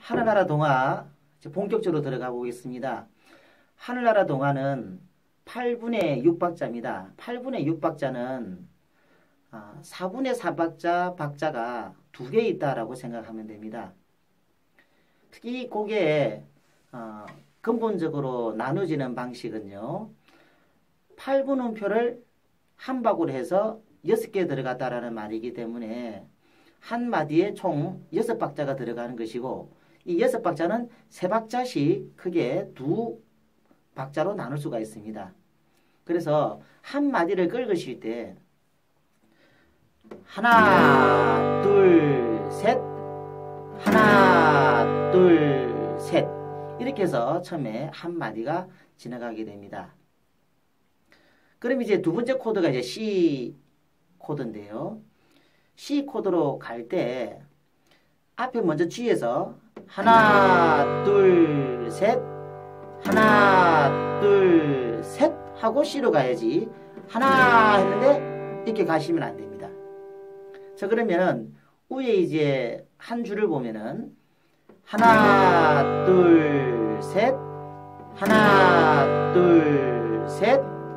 하늘나라 동화 이제 본격적으로 들어가 보겠습니다. 하늘나라 동화는 8분의 6박자입니다. 8분의 6박자는 4분의 4박자 박자가 2개 있다라고 생각하면 됩니다. 특히 곡의 근본적으로 나눠지는 방식은요. 8분음표를 한 박으로 해서 6개 들어갔다라는 말이기 때문에 한 마디에 총 6박자가 들어가는 것이고 이 6박자는 3박자씩 크게 2박자로 나눌 수가 있습니다. 그래서 한 마디를 긁으실 때 하나 둘 셋 하나 둘 셋 이렇게 해서 처음에 한 마디가 지나가게 됩니다. 그럼 이제 두 번째 코드가 이제 C 코드인데요. C 코드로 갈 때 앞에 먼저 G에서 하나 둘 셋 하나 둘 셋 하고 C로 가야지 하나 했는데 이렇게 가시면 안 됩니다. 자 그러면 위에 이제 한 줄을 보면은 하나 둘 셋 하나 둘 셋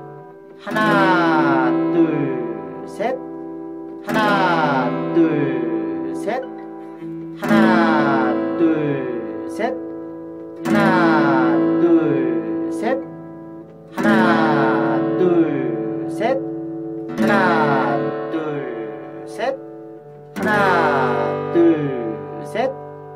하나 둘 셋 하나 둘 셋 하나 둘 셋 하나 둘 셋 하나 둘 셋 하나 둘 셋 하나 둘 셋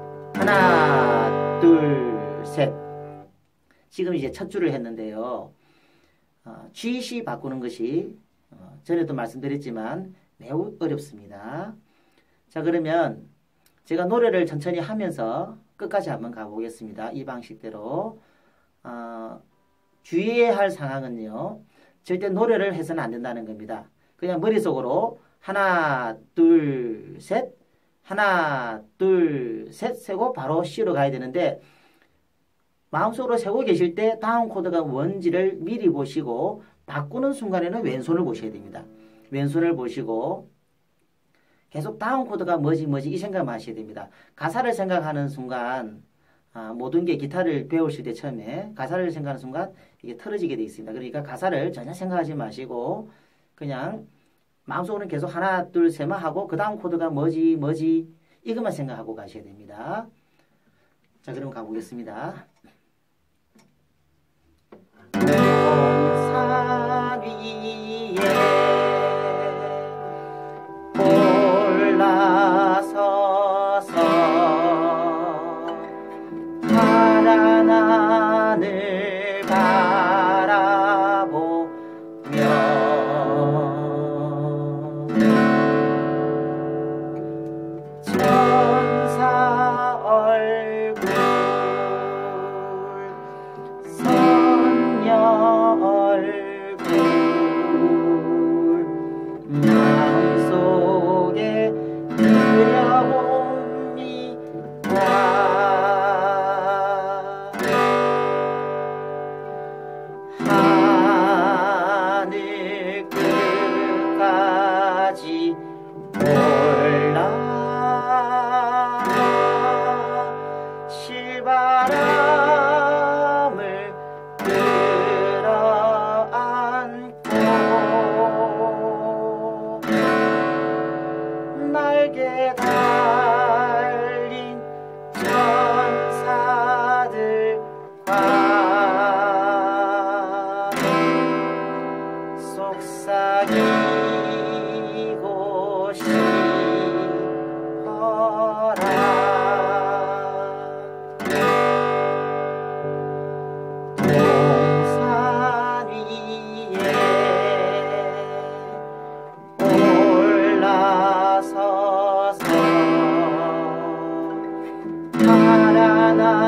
하나 둘 셋 지금 이제 첫 줄을 했는데요. G, C 바꾸는 것이 전에도 말씀드렸지만 매우 어렵습니다. 자 그러면 제가 노래를 천천히 하면서 끝까지 한번 가보겠습니다. 이 방식대로 주의해야 할 상황은요. 절대 노래를 해서는 안 된다는 겁니다. 그냥 머릿속으로 하나 둘 셋 하나 둘 셋 세고 바로 C로 가야 되는데 마음속으로 세고 계실 때 다음 코드가 뭔지를 미리 보시고 바꾸는 순간에는 왼손을 보셔야 됩니다. 왼손을 보시고 계속 다음 코드가 뭐지 이 생각만 하셔야 됩니다. 가사를 생각하는 순간 모든 게 기타를 배우실 때 처음에 가사를 생각하는 순간 이게 틀어지게 되어 있습니다. 그러니까 가사를 전혀 생각하지 마시고 그냥 마음속으로는 계속 하나 둘 셋만 하고 그 다음 코드가 뭐지 이것만 생각하고 가셔야 됩니다. 자 그럼 가보겠습니다. 산 위에 올라서서 파란 하늘 바라보며 천사 얼굴 얼굴 마음속에 그려봅니다. 하늘 끝까지 올라 실바람을 날개 달린 천사들과 속삭이고 싶어라. 동산 위에 올라서서 파란